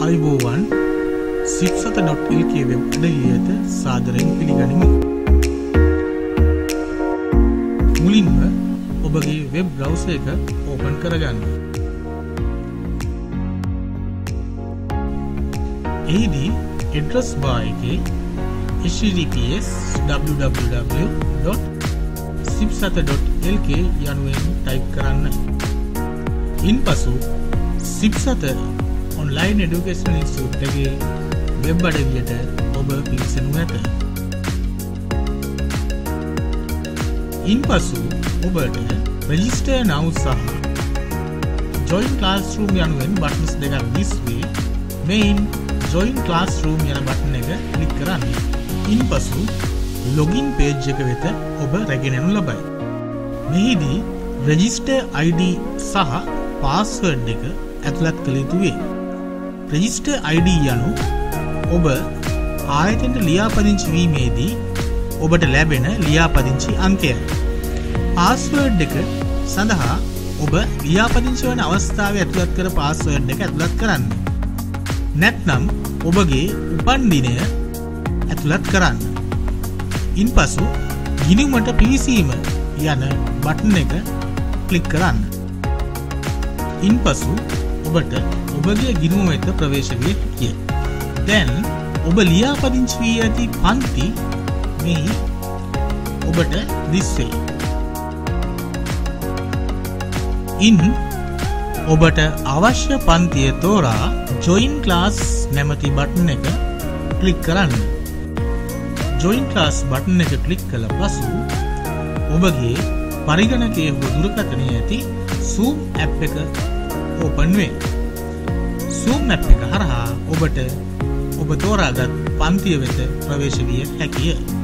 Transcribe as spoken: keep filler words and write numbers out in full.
අයිබෝවන් Sipsatha dot L K web අඩවියට සාදරයෙන් පිළිගනිමු. මුලින්ම ඔබගේ වෙබ් බ්‍රවුසර් එක ඕපන් කරගන්න. එහිදී ඇඩ්‍රස් බාර් එකේ h t t p s w w w dot sipsata dot l k යනුවෙන් ටයිප් කරන්න. ඉන්පසු සිප්සත ඔන්ලයින් එඩුකේෂන් ඉන්ස්ටිටියුට් එකේ වෙබ් අඩවියට ඔබ පිවිසෙනු ඇත. ඉන්පසු ඔබට රෙජිස්ටර් now සහ join classroom යනුවෙන් බටන්ස් දෙකක් දිස්වේ. මෙයින් join classroom යන බටන් එක ක්ලික් කරන්න. ඉන්පසු login page එක වෙත ඔබ රැගෙන යනු ලබයි. මෙහිදී register I D සහ password එක ඇතුළත් කළ යුතු වේ. register I D යනු ඔබ ආයතනයට ලියාපදිංචි වීමේදී ඔබට ලැබෙන ලියාපදිංචි අංකයයි. password එක සඳහා ඔබ ලියාපදිංචි වන අවස්ථාවේ ඇතුළත් කර password එක ඇතුළත් කරන්න. නැත්නම් ඔබගේ උපන් දිනය ඇතුළත් කරන්න. ඉන්පසු ගිණුමට පිවිසීම යන බටන් එක ක්ලික් කරන්න. ඉන්පසු ඔබට ඔබගේ ගිණුම වෙත ප්‍රවේශ විය හැකිය. දැන් ඔබ ලියාපදිංචි වී ඇති පන්ති මෙහි ඔබට දිස්වේ. ඉන් ඔබට අවශ්‍ය පන්තිය තෝරා join class නැමැති බටන් එක ක්ලික් කරන්න. join class බටන් එක ක්ලික් කළ පසු ඔබගේ පරිගණකයේ හෝ දුරකථනයේ ඇති Zoom app එක ඕපන් වේ. Zoom app එක හරහා ඔබට ඔබ තෝරාගත් පන්තිය වෙත ප්‍රවේශ විය හැකිය.